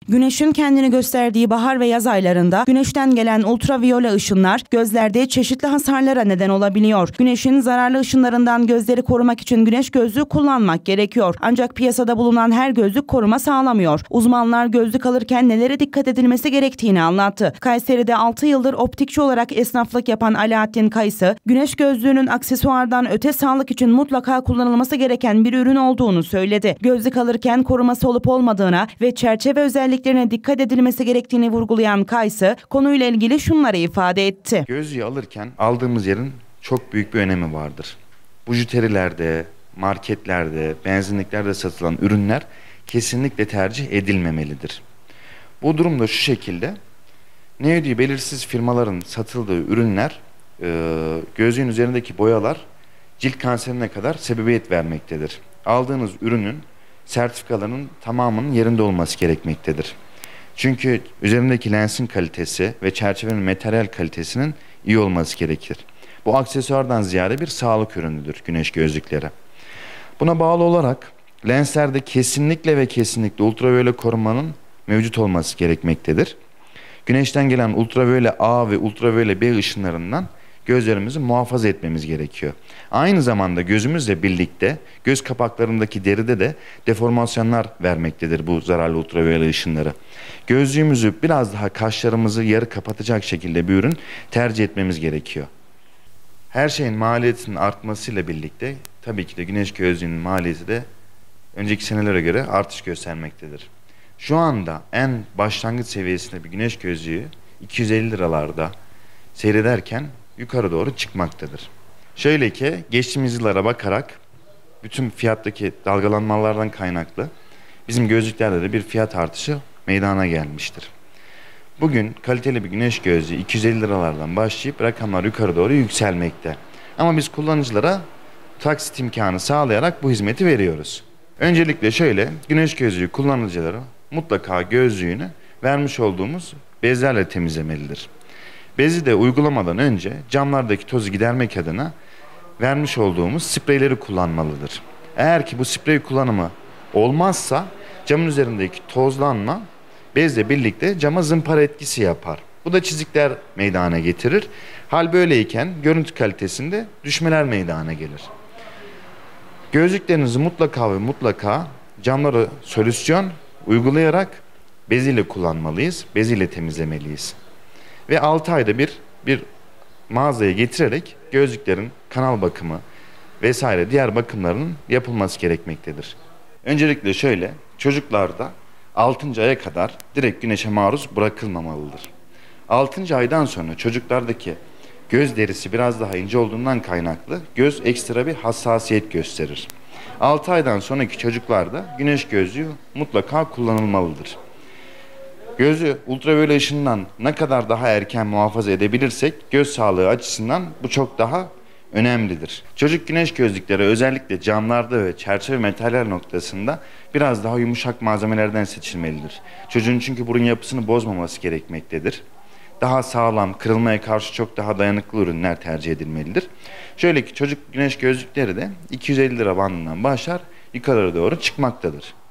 Güneşin kendini gösterdiği bahar ve yaz aylarında güneşten gelen ultraviyole ışınlar gözlerde çeşitli hasarlara neden olabiliyor. Güneşin zararlı ışınlarından gözleri korumak için güneş gözlüğü kullanmak gerekiyor. Ancak piyasada bulunan her gözlük koruma sağlamıyor. Uzmanlar gözlük alırken nelere dikkat edilmesi gerektiğini anlattı. Kayseri'de 6 yıldır optikçi olarak esnaflık yapan Alaaddin Kayısı, güneş gözlüğünün aksesuardan öte sağlık için mutlaka kullanılması gereken bir ürün olduğunu söyledi. Gözlük alırken koruması olup olmadığına ve çerçeve özelliklerine dikkat edilmesi gerektiğini vurgulayan Kayısı, konuyla ilgili şunları ifade etti. Gözlüğü alırken aldığımız yerin çok büyük bir önemi vardır. Bujuterilerde, marketlerde, benzinliklerde satılan ürünler kesinlikle tercih edilmemelidir. Bu durumda şu şekilde, ne ödüğü belirsiz firmaların satıldığı ürünler, gözlüğün üzerindeki boyalar cilt kanserine kadar sebebiyet vermektedir. Aldığınız ürünün sertifikalarının tamamının yerinde olması gerekmektedir. Çünkü üzerindeki lensin kalitesi ve çerçevenin materyal kalitesinin iyi olması gerekir. Bu aksesuardan ziyade bir sağlık ürünüdür güneş gözlükleri. Buna bağlı olarak lenslerde kesinlikle ve kesinlikle ultraviyole korumanın mevcut olması gerekmektedir. Güneşten gelen ultraviyole A ve ultraviyole B ışınlarından gözlerimizi muhafaza etmemiz gerekiyor. Aynı zamanda gözümüzle birlikte göz kapaklarındaki deride de deformasyonlar vermektedir bu zararlı ultraviyole ışınları. Gözlüğümüzü biraz daha kaşlarımızı yarı kapatacak şekilde bir ürün tercih etmemiz gerekiyor. Her şeyin maliyetinin artmasıyla birlikte tabii ki de güneş gözlüğünün maliyeti de önceki senelere göre artış göstermektedir. Şu anda en başlangıç seviyesinde bir güneş gözlüğü 250 liralarda seyrederken yukarı doğru çıkmaktadır. Şöyle ki geçtiğimiz yıllara bakarak bütün fiyattaki dalgalanmalardan kaynaklı bizim gözlüklerde de bir fiyat artışı meydana gelmiştir. Bugün kaliteli bir güneş gözlüğü 250 liralardan başlayıp rakamlar yukarı doğru yükselmekte. Ama biz kullanıcılara taksit imkanı sağlayarak bu hizmeti veriyoruz. Öncelikle şöyle, güneş gözlüğü kullanıcıları mutlaka gözlüğünü vermiş olduğumuz bezlerle temizlemelidir. Bezi de uygulamadan önce camlardaki tozu gidermek adına vermiş olduğumuz spreyleri kullanmalıdır. Eğer ki bu sprey kullanımı olmazsa camın üzerindeki tozlanma bezle birlikte cama zımpara etkisi yapar. Bu da çizikler meydana getirir. Hal böyleyken görüntü kalitesinde düşmeler meydana gelir. Gözlüklerinizi mutlaka ve mutlaka camlara solüsyon uygulayarak beziyle kullanmalıyız, beziyle temizlemeliyiz. Ve 6 ayda bir mağazaya getirerek gözlüklerin kanal bakımı vesaire diğer bakımlarının yapılması gerekmektedir. Öncelikle şöyle, çocuklarda 6. aya kadar direkt güneşe maruz bırakılmamalıdır. 6. aydan sonra çocuklardaki göz derisi biraz daha ince olduğundan kaynaklı göz ekstra bir hassasiyet gösterir. 6 aydan sonraki çocuklarda güneş gözlüğü mutlaka kullanılmalıdır. Gözü ultraviyole ışından ne kadar daha erken muhafaza edebilirsek göz sağlığı açısından bu çok daha önemlidir. Çocuk güneş gözlükleri özellikle camlarda ve çerçeve materyal noktasında biraz daha yumuşak malzemelerden seçilmelidir. Çocuğun çünkü burun yapısını bozmaması gerekmektedir. Daha sağlam, kırılmaya karşı çok daha dayanıklı ürünler tercih edilmelidir. Şöyle ki çocuk güneş gözlükleri de 250 lira bandından başlar, yukarı doğru çıkmaktadır.